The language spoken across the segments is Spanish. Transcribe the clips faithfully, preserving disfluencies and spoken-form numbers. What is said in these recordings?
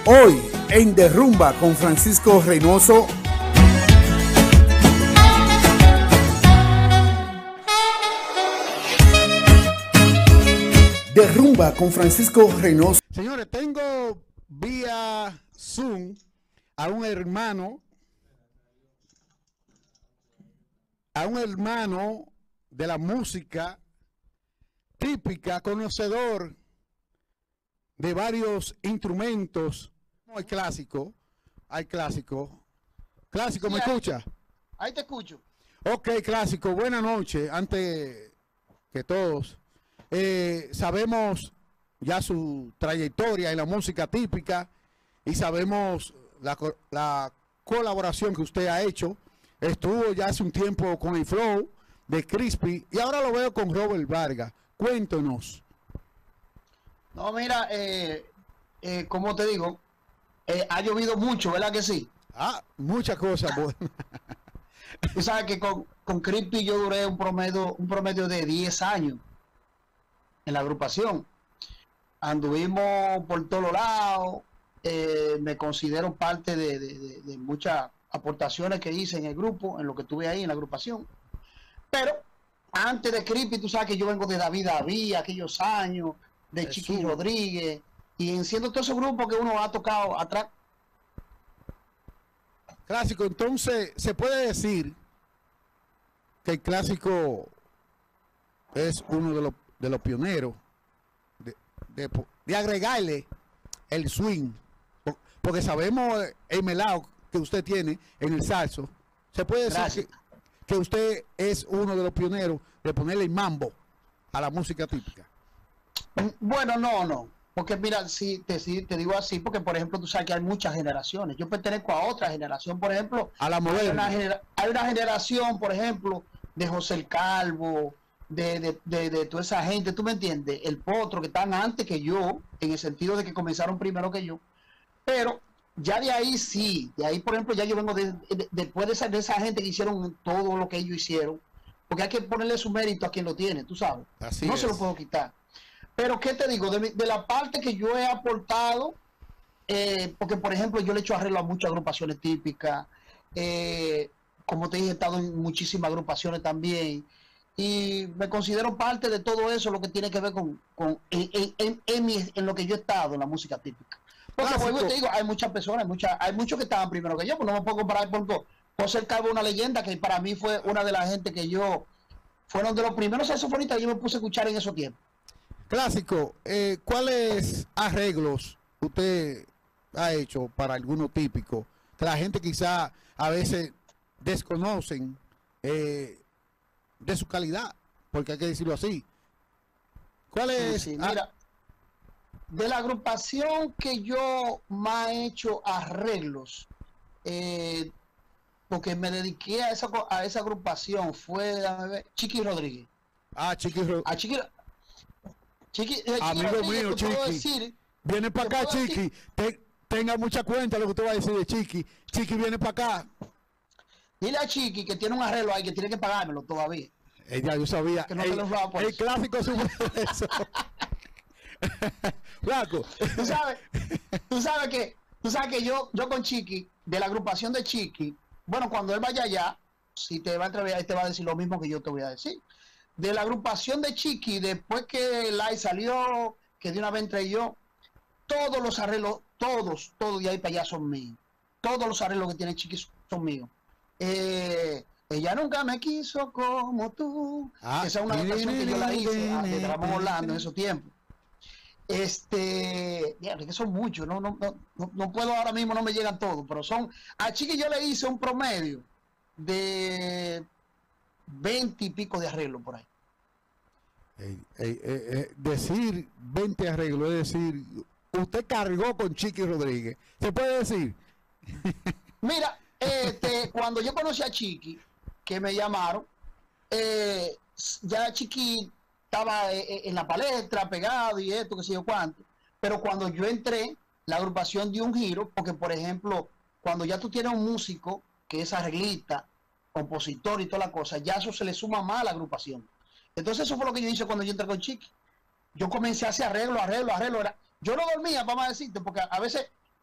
Hoy en Derrumba con Francisco Reynoso. Derrumba con Francisco Reynoso. Señores, tengo vía Zoom a un hermano, a un hermano de la música típica, conocedor de varios instrumentos. Hay clásico, hay clásico. Clásico, ¿me Sí, ahí, escucha? ahí te escucho. Ok, clásico, buenas noches. Antes que todos, eh, sabemos ya su trayectoria en la música típica y sabemos la, la colaboración que usted ha hecho. Estuvo ya hace un tiempo con el Flow de Crispy y ahora lo veo con Robert Vargas. Cuéntenos. No, mira, eh, eh, como te digo, eh, ha llovido mucho, ¿verdad que sí? Ah, muchas cosas buenas. Tú sabes que con, con Crispy yo duré un promedio, un promedio de diez años en la agrupación. Anduvimos por todos lados, eh, me considero parte de, de, de, de muchas aportaciones que hice en el grupo, en lo que estuve ahí en la agrupación. Pero antes de Crispy, tú sabes que yo vengo de David David, aquellos años, de Jesús. Chiqui Rodríguez, y en siendo todos esos grupos que uno ha tocado atrás. Clásico, entonces, ¿se puede decir que el clásico es uno de los, de los pioneros de, de, de agregarle el swing? Porque sabemos el melao que usted tiene en el salso. ¿Se puede decir que, que usted es uno de los pioneros de ponerle el mambo a la música típica? Bueno, no, no. Porque mira, si te, si te digo así, porque por ejemplo tú sabes que hay muchas generaciones. Yo pertenezco a otra generación, por ejemplo. A la Hay moderna. una, genera, hay una generación, por ejemplo, de José el Calvo, de, de, de, de toda esa gente, ¿tú me entiendes? El Potro, que están antes que yo, en el sentido de que comenzaron primero que yo. Pero ya de ahí sí, de ahí por ejemplo ya yo vengo de, de, después de esa, de esa gente que hicieron todo lo que ellos hicieron. Porque hay que ponerle su mérito a quien lo tiene, tú sabes. Así no es. se lo puedo quitar. Pero, ¿qué te digo? De, mi, de la parte que yo he aportado, eh, porque, por ejemplo, yo le he hecho arreglo a muchas agrupaciones típicas, eh, como te dije, he estado en muchísimas agrupaciones también, y me considero parte de todo eso, lo que tiene que ver con, con en, en, en, en, mi, en lo que yo he estado en la música típica. Porque, como te digo, hay muchas personas, hay, muchas, hay muchos que estaban primero que yo, pues no me puedo comparar con José el Calvo, una leyenda que para mí fue una de las gente que yo, fueron de los primeros saxofonistas que yo me puse a escuchar en esos tiempos. Clásico, eh, ¿cuáles arreglos usted ha hecho para alguno típico? Que la gente quizá a veces desconocen eh, de su calidad, porque hay que decirlo así. ¿Cuál es? Sí, sí, mira, de la agrupación que yo más he hecho arreglos, eh, porque me dediqué a esa, a esa agrupación, fue a ver, Chiqui Rodríguez. Ah, Chiqui Rodríguez. A Chiqui Chiqui, eh, Amigo Chiqui mío, Chiqui. Chiqui. Viene para acá, Chiqui. Te, tenga mucha cuenta lo que usted va a decir de Chiqui. Chiqui viene para acá. Dile a Chiqui que tiene un arreglo ahí que tiene que pagármelo todavía. Ella, yo sabía. Que no el, te lo roba por el eso. clásico sube eso. Flaco. Tú sabes, tú sabes que, tú sabes que yo, yo con Chiqui, de la agrupación de Chiqui, bueno, cuando él vaya allá, si te va a entrevistar, él te va a decir lo mismo que yo te voy a decir. De la agrupación de Chiqui, después que Lai salió, que de una vez entré yo, todos los arreglos, todos, todos de ahí para allá son míos. Todos los arreglos que tiene Chiqui son míos. Eh, ella nunca me quiso como tú. Ah, Esa es una canción que yo la hice ah, de Ramón Orlando en esos tiempos. Este, ya, que son muchos, no, no, no, no puedo ahora mismo, no me llegan todos, pero son, a Chiqui yo le hice un promedio de veinte y pico de arreglos por ahí. Ey, ey, ey, ey, decir veinte arreglos, es decir, usted cargó con Chiqui Rodríguez. ¿Se puede decir? Mira, este, cuando yo conocí a Chiqui, que me llamaron, eh, ya Chiqui estaba eh, en la palestra, pegado y esto, que sé yo cuánto. Pero cuando yo entré, la agrupación dio un giro, porque por ejemplo, cuando ya tú tienes un músico que es arreglista, compositor y toda la cosa, ya eso se le suma más a la agrupación. Entonces eso fue lo que yo hice cuando yo entré con Chiqui. Yo comencé a hacer arreglo, arreglo, arreglo. Era, yo no dormía, vamos a decirte, porque a veces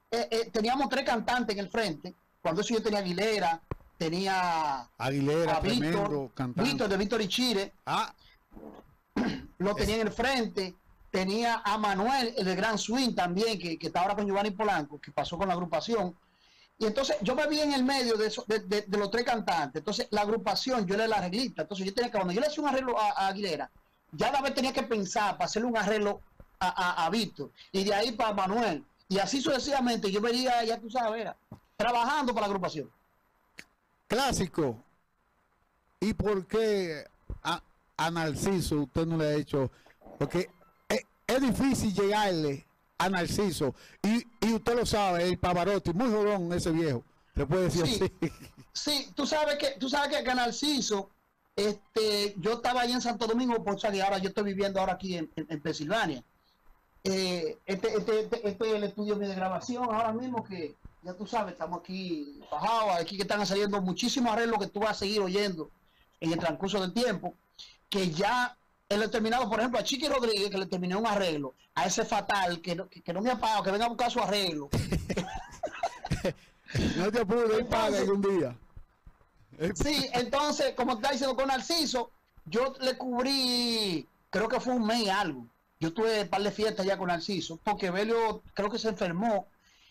eh, eh, teníamos tres cantantes en el frente. Cuando eso yo tenía Aguilera, tenía Aguilera, a Víctor, tremendo cantante. Víctor de Víctor y Chire, Ah, lo tenía en el frente. Tenía a Manuel, el de Gran Swing también, que, que está ahora con Giovanni Polanco, que pasó con la agrupación. Y entonces yo me vi en el medio de, eso, de, de, de los tres cantantes. Entonces la agrupación, yo era la arreglista. Entonces yo tenía que, cuando yo le hacía un arreglo a, a Aguilera, ya una vez tenía que pensar para hacerle un arreglo a, a, a Víctor. Y de ahí para Manuel. Y así sucesivamente yo vería, ya tú sabes, era, trabajando para la agrupación. Clásico. ¿Y por qué a, a Narciso usted no le ha hecho? Porque es, es difícil llegarle a Narciso. Y, y usted lo sabe, el Pavarotti, muy jodón ese viejo. Se puede decir Sí, así. sí, tú sabes que, tú sabes que Narciso, este, yo estaba ahí en Santo Domingo, por eso que ahora yo estoy viviendo ahora aquí en, en, en Pensilvania. Eh, este, este, este, este es el estudio mío de grabación ahora mismo, que ya tú sabes, estamos aquí bajados, aquí que están saliendo muchísimos arreglos que tú vas a seguir oyendo en el transcurso del tiempo, que ya él ha terminado, por ejemplo, a Chiqui Rodríguez, que le terminé un arreglo, a ese fatal, que no, que, que no me ha pagado, que venga a buscar su arreglo. No te apures, él paga algún día. Sí, entonces, como está diciendo con Narciso, yo le cubrí, creo que fue un mes y algo. Yo tuve un par de fiestas ya con Narciso, porque Belio creo que se enfermó.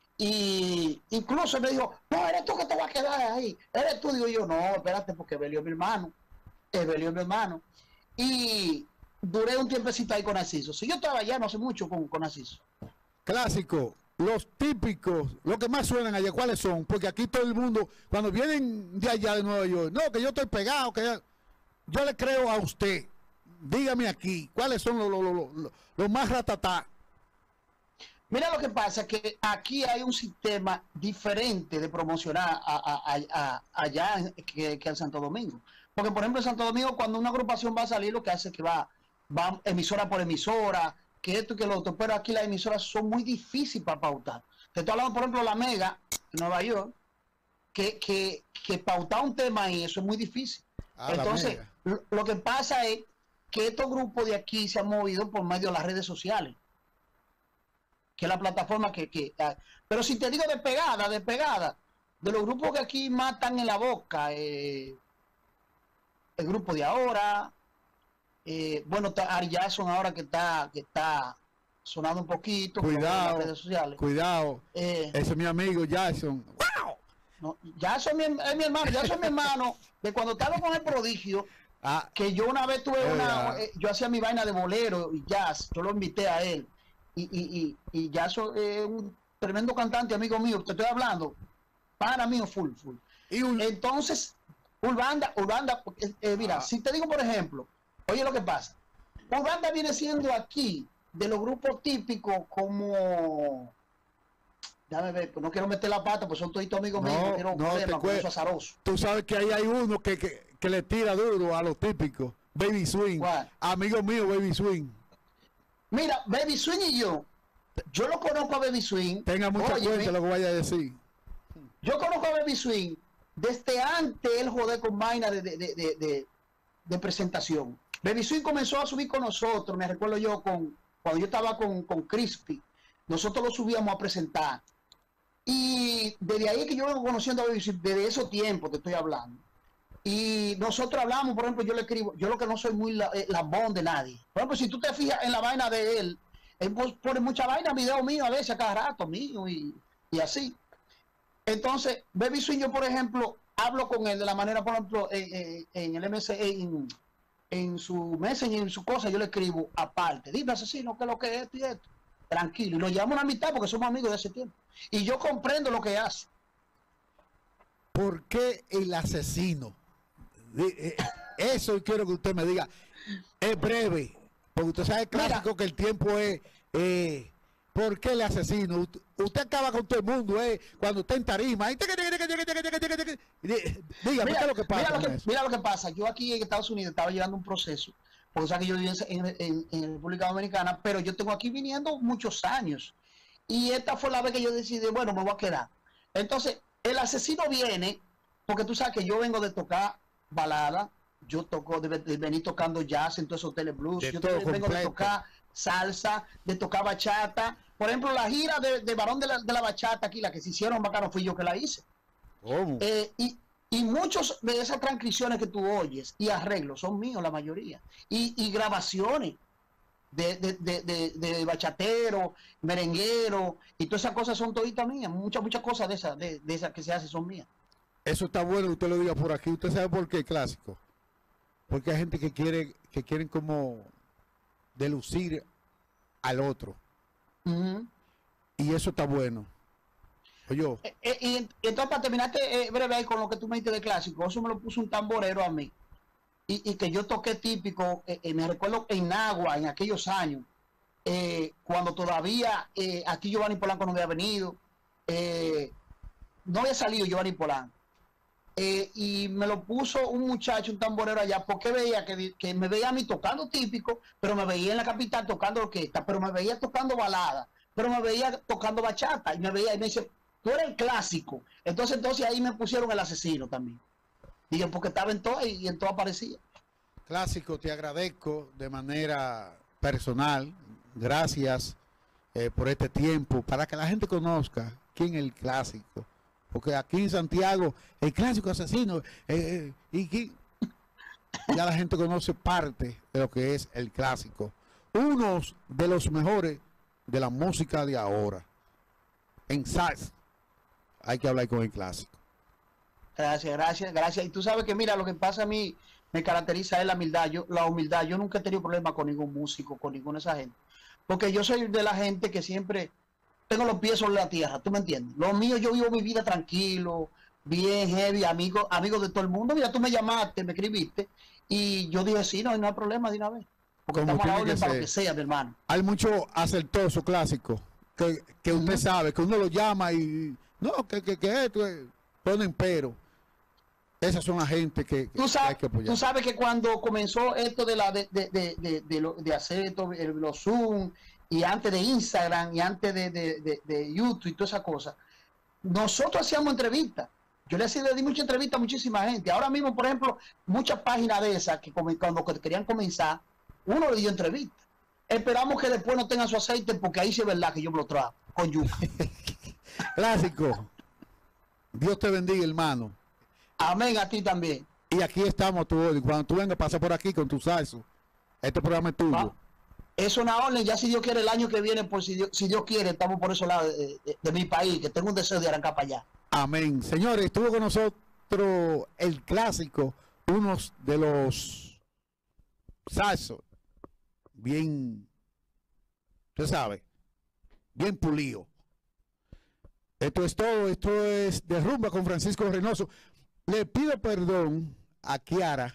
Y incluso me dijo, no, eres tú que te vas a quedar ahí. Eres tú, digo yo, no, espérate, porque Belio es mi hermano. Es Belio es mi hermano. Y duré un tiempecito ahí con Narciso. Si yo estaba allá no hace mucho con, con Narciso. Clásico, los típicos, los que más suenan allá, ¿cuáles son? Porque aquí todo el mundo, cuando vienen de allá de Nueva York, no, que yo estoy pegado, que ya- yo le creo a usted. Dígame aquí, ¿cuáles son los, los, los, los- los más ratatá? Mira lo que pasa, que aquí hay un sistema diferente de promocionar a, a- a- a- allá en- que, que en Santo Domingo. Porque, por ejemplo, en Santo Domingo, cuando una agrupación va a salir, lo que hace es que va, va emisora por emisora, que esto y que lo otro, pero aquí las emisoras son muy difíciles para pautar. Te estoy hablando, por ejemplo, de la Mega, en Nueva York, que, que, que pautar un tema ahí, eso es muy difícil. Ah, la Entonces, Mega. lo, lo que pasa es que estos grupos de aquí se han movido por medio de las redes sociales, que es la plataforma que, que ah, pero si te digo de pegada, de pegada, de los grupos que aquí matan en la boca, eh, el grupo de ahora, eh, bueno, está Ari Jackson ahora que está, que está sonando un poquito con Cuidado, las redes sociales. cuidado. Eh, Ese es mi amigo Jackson. no, Jackson es mi, es mi hermano, Jackson es mi hermano, de cuando estaba con el prodigio, Ah, que yo una vez tuve Eh, una, ah. eh, yo hacía mi vaina de bolero y jazz, yo lo invité a él, y, y, y, y Jackson es un tremendo cantante, amigo mío, te estoy hablando, para mí full, full. y un, Entonces, Urbanda, Urbanda, eh, eh, mira, Ah. si te digo por ejemplo, oye lo que pasa, Urbanda viene siendo aquí de los grupos típicos como, déjame ver, pues no quiero meter la pata, pues son toditos amigos No, míos, no quiero no te problemas, porque cue- eso es azaroso. tú sabes que ahí hay uno que, que, que le tira duro a los típicos. Baby Swing. ¿Cuál? Amigo mío, Baby Swing. Mira, Baby Swing y yo, yo lo conozco a Baby Swing. Tenga mucha Óyeme, cuenta lo que vaya a decir. yo conozco a Baby Swing desde antes él joder con vaina de, de, de, de, de- de presentación. Baby Swing comenzó a subir con nosotros, me recuerdo yo, con cuando yo estaba con, con Crispy, nosotros lo subíamos a presentar. Y desde ahí que yo vengo conociendo a Baby Swing, desde esos tiempos te estoy hablando. Y nosotros hablamos, por ejemplo, yo le escribo, yo lo que no soy muy la, eh, lambón de nadie. Por ejemplo, si tú te fijas en la vaina de él, él pos- pone mucha vaina, video mío a veces a cada rato, mío, y, y así. Entonces, Baby Swing, yo, por ejemplo, hablo con él de la manera, por ejemplo, en, en- en el M S, en, en su Messenger, en su cosa, yo le escribo aparte, dime asesino, qué es lo que es esto y esto. Tranquilo, y lo llamo a una mitad porque somos amigos de hace tiempo. Y yo comprendo lo que hace. ¿Por qué el asesino? Di- eh, Eso quiero que usted me diga. Es breve. Porque usted sabe clásico Mira. que el tiempo es. Eh, ¿Por qué el asesino? Ut- Usted acaba con todo el mundo, eh, cuando está en tarima. y teque, teque, teque, teque, teque, teque, teque. Di- Dígame, ¿qué es lo que pasa? mira lo con que, eso? mira lo que pasa. Yo aquí en Estados Unidos estaba llevando un proceso, porque o sea que yo viví en, en, en República Dominicana, pero yo tengo aquí viniendo muchos años. Y esta fue la vez que yo decidí, bueno, me voy a quedar. Entonces, el asesino viene, porque tú sabes que yo vengo de tocar balada, yo toco, de, de venir tocando jazz en todos esos hoteles blues, De yo todo también vengo de completo. tocar salsa, de tocar bachata, Por ejemplo, la gira de, de Barón de la, de la Bachata aquí, la que se hicieron bacano, fui yo que la hice. ¿Cómo? Eh, y, y muchos de esas transcripciones que tú oyes y arreglos son míos, la mayoría. Y, y grabaciones de, de, de, de, de bachatero, merenguero, y todas esas cosas son toditas mías. Muchas, muchas cosas de esas, de, de esas que se hacen son mías. Eso está bueno que usted lo diga por aquí. ¿Usted sabe por qué clásico? Porque hay gente que quiere, que quieren como delucir al otro. Uh-huh. Y eso está bueno. Oye. Eh, eh, y, y entonces, para terminarte eh, breve ahí con lo que tú me dijiste de clásico, eso me lo puso un tamborero a mí. Y, y que yo toqué típico, eh, eh, me recuerdo en Nagua, en aquellos años, eh, cuando todavía eh, aquí Giovanni Polanco no había venido, eh, no había salido Giovanni Polanco. Eh, y me lo puso un muchacho, un tamborero allá, porque veía que, que me veía a mí tocando típico, pero me veía en la capital tocando orquesta, pero me veía tocando balada, pero me veía tocando bachata, y me veía y me dice, tú eres el clásico. Entonces, entonces ahí me pusieron el asesino también. Dije, porque estaba en todo y en todo aparecía. Clásico, te agradezco de manera personal. Gracias eh, por este tiempo, para que la gente conozca quién es el clásico. Porque aquí en Santiago, el clásico asesino, eh, eh, y que ya la gente conoce parte de lo que es el clásico. Uno de los mejores de la música de ahora. En salsa, hay que hablar con el clásico. Gracias, gracias, gracias. Y tú sabes que, mira, lo que pasa a mí, me caracteriza es la humildad. Yo, la humildad. Yo nunca he tenido problema con ningún músico, con ninguna de esa gente. Porque yo soy de la gente que siempre tengo los pies sobre la tierra, ¿tú me entiendes? Lo mío, yo vivo mi vida tranquilo, bien heavy, amigo, amigo de todo el mundo. Mira, tú me llamaste, me escribiste, y yo dije, sí, no, no hay problema de una vez. Porque como estamos a la orden que para lo que sea, mi hermano. Hay mucho acertoso clásico, que, que usted uh-huh. sabe, que uno lo llama y, no, que, que, que esto, ponen pero. Esas son la gente que, que, ¿Tú sabes, que hay que apoyar. Tú sabes que cuando comenzó esto de, la, de, de, de, de, de, lo, de hacer esto, los Zoom, y antes de Instagram y antes de, de, de, de YouTube y todas esas cosas, nosotros hacíamos entrevistas. Yo le hacía le di mucha entrevista a muchísima gente. Ahora mismo, por ejemplo, muchas páginas de esas que cuando querían comenzar, uno le dio entrevista. Esperamos que después no tengan su aceite, porque ahí sí es verdad que yo me lo trago con yuca. Clásico. Dios te bendiga, hermano. Amén, a ti también. Y aquí estamos tú hoy. Cuando tú vengas, pasa por aquí con tu salso. Este programa es tuyo. ¿Ah? Es una orden, ya si Dios quiere el año que viene, pues si Dios, si Dios quiere, estamos por esos lados de, de, de mi país, que tengo un deseo de arrancar para allá. Amén. Señores, estuvo con nosotros el clásico, uno de los salsos, bien, usted sabe, bien pulido. Esto es todo, esto es de Rumba con Francisco Reynoso. Le pido perdón a Kiara,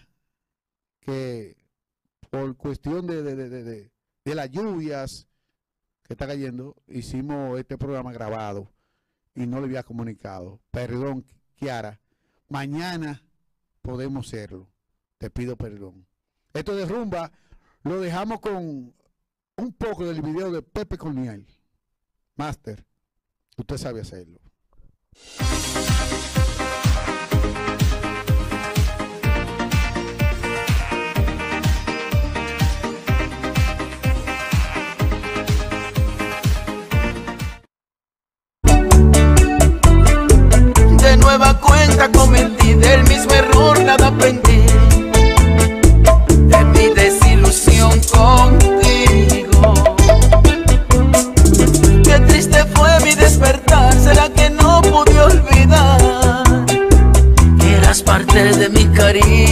que por cuestión de, de, de, de, de de las lluvias que está cayendo, hicimos este programa grabado y no le había comunicado. Perdón, Kiara. Mañana podemos hacerlo. Te pido perdón. Esto de Rumba lo dejamos con un poco del video de Pepe Conial. Master, usted sabe hacerlo. De nueva cuenta cometí del mismo error, nada aprendí de mi desilusión contigo. Qué triste fue mi despertar, será que no pude olvidar que eras parte de mi cariño.